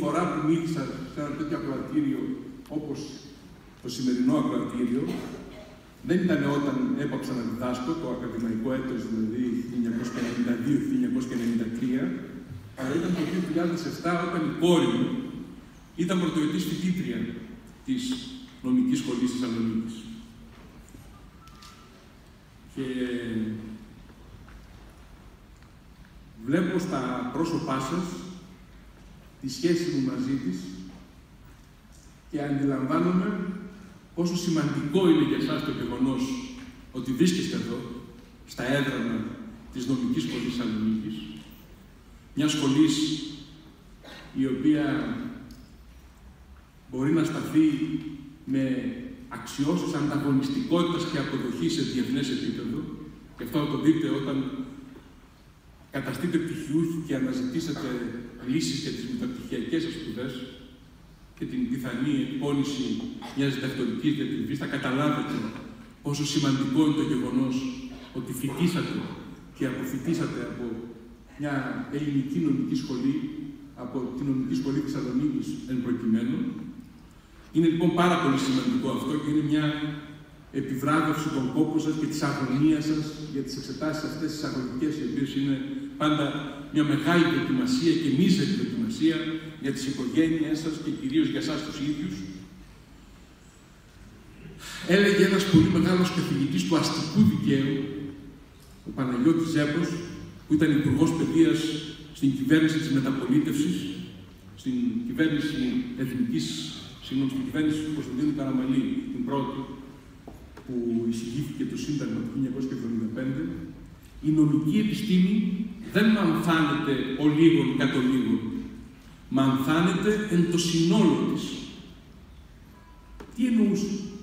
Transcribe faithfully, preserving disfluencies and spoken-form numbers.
φορά που μίλησα σε ένα τέτοιο ακροατήριο όπως το σημερινό ακροατήριο, δεν ήταν όταν έπαψα να διδάσκω, το ακαδημαϊκό έτος, δηλαδή χίλια εννιακόσια ενενήντα δύο χίλια εννιακόσια ενενήντα τρία, αλλά ήταν το δύο χιλιάδες επτά όταν η κόρη μου ήταν πρωτοετής φοιτήτρια της νομικής σχολής της Θεσσαλονίκης. Και βλέπω στα πρόσωπά σας τη σχέση μου μαζί της και αντιλαμβάνομαι πόσο σημαντικό είναι για εσάς το γεγονός ότι βρίσκεστε εδώ, στα έδρανα της νομικής σχολής Θεσσαλονίκης, μια σχολής η οποία μπορεί να σταθεί με αξιώσεις ανταγωνιστικότητας και αποδοχής σε διεθνές επίπεδο, και αυτό θα το δείτε όταν καταστείτε πτυχιούχοι και αναζητήσετε λύσεις για τις μεταπτυχιακές σας σπουδές και την πιθανή εκπόνηση μιας διδακτορικής διατριβής, θα καταλάβετε πόσο σημαντικό είναι το γεγονός ότι φοιτήσατε και αποφοιτήσατε από μια ελληνική νομική σχολή, από την νομική σχολή της Θεσσαλονίκης εν προκειμένου. Είναι λοιπόν πάρα πολύ σημαντικό αυτό και είναι μια επιβράβευση των κόπων σας και της αγωνίας σας για τις εξετάσεις αυτές τις αγωνικές, οι οποίες είναι πάντα μια μεγάλη δοκιμασία και μίζερη δοκιμασία για τις οικογένειές σας και κυρίως για εσάς τους ίδιους. Έλεγε ένας πολύ μεγάλος καθηγητής του αστικού δικαίου, ο Παναγιώτης Ζέπος, που ήταν υπουργός παιδείας στην κυβέρνηση της μεταπολίτευσης, στην κυβέρνηση εθνικής, συγγνώμη, στην κυβέρνηση του Κωνσταντίνου Καραμαλή, την πρώτη, που εισηγήθηκε το Σύνταγμα του χίλια εννιακόσια εβδομήντα πέντε, η νομική επιστήμη δεν μανθάνεται ο λίγον κατ' ο λίγον. Μανθάνεται εν το συνόλο της. Τι εννοούσε?